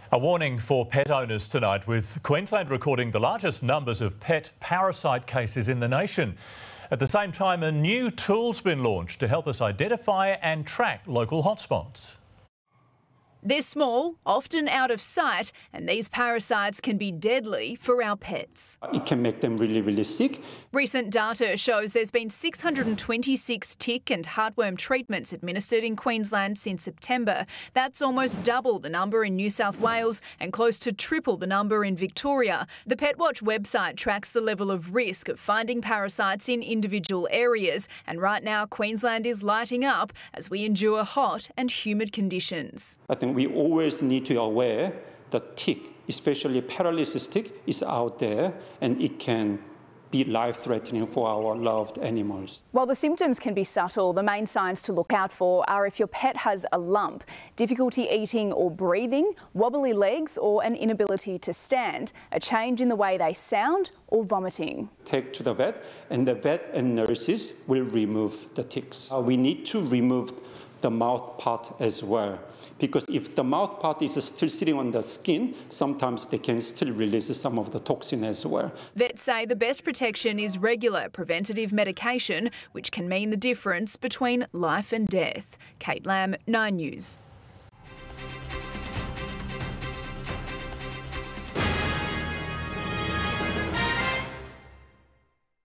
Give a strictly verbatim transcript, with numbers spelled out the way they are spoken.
A warning for pet owners tonight, with Queensland recording the largest numbers of pet parasite cases in the nation. At the same time, a new tool's been launched to help us identify and track local hotspots. They're small, often out of sight, and these parasites can be deadly for our pets. It can make them really, really sick. Recent data shows there's been six hundred twenty-six tick and heartworm treatments administered in Queensland since September. That's almost double the number in New South Wales and close to triple the number in Victoria. The PetWatch website tracks the level of risk of finding parasites in individual areas, and right now Queensland is lighting up as we endure hot and humid conditions. I think we always need to be aware that tick, especially paralysis tick, is out there and it can be life-threatening for our loved animals. While the symptoms can be subtle, the main signs to look out for are if your pet has a lump, difficulty eating or breathing, wobbly legs or an inability to stand, a change in the way they sound or vomiting. Take to the vet and the vet and nurses will remove the ticks. Uh, we need to remove the mouth part as well, because if the mouth part is still sitting on the skin, sometimes they can still release some of the toxin as well. Vets say the best protection is regular preventative medication, which can mean the difference between life and death. Kate Lamb, Nine News.